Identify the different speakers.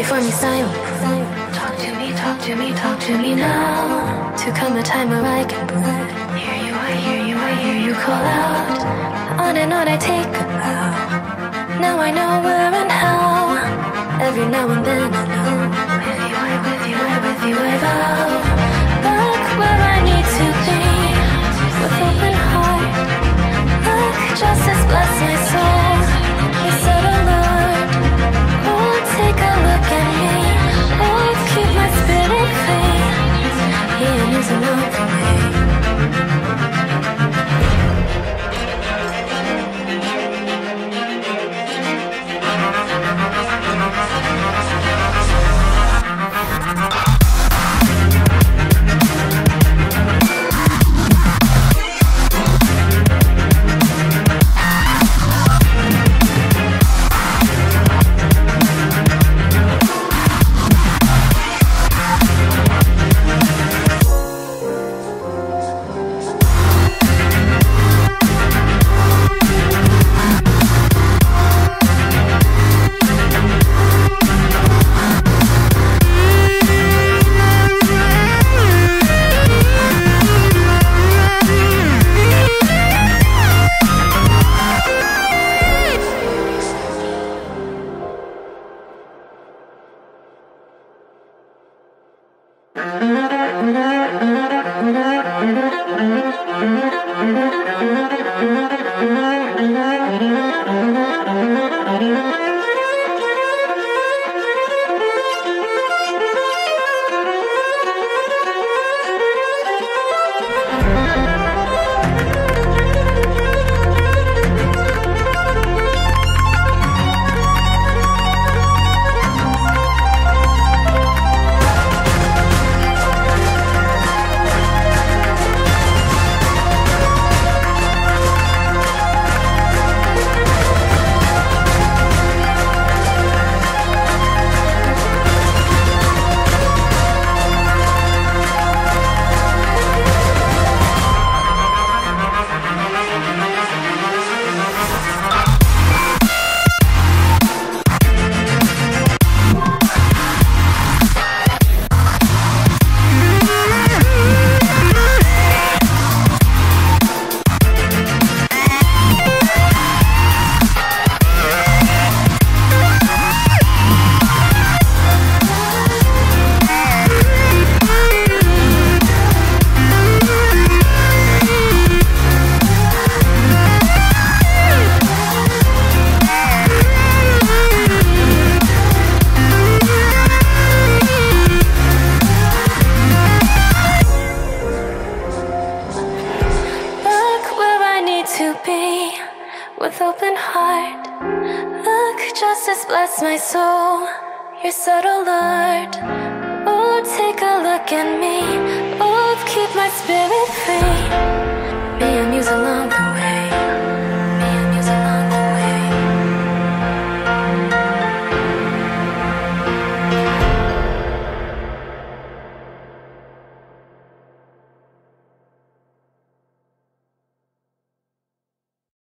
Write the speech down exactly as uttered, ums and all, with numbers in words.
Speaker 1: for me silent. Talk to me, talk to me, talk to me now. To come a time where I can breathe. Hear you, I hear you, I hear you call out. On and on I take a bow. Now I know where and how. Every now and then I know. With you, I, with you, I, with you, I vow. Back where I need to be. With open heart. Look, justice bless my soul. You said a Lord. Oh, take a look at me. Oh, keep my spirit free. He is enough for me. With open heart, look, justice bless my soul. You're subtle, Lord. Oh, take a look at me. Oh, keep my spirit free. May I muse alone.